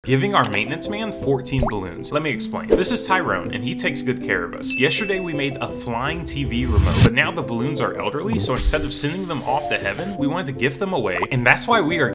giving our maintenance man 14 balloons. Let me explain. This is Tyrone, and he takes good care of us. Yesterday we made a flying TV remote, but now the balloons are elderly, so instead of sending them off to heaven, we wanted to gift them away, and that's why we are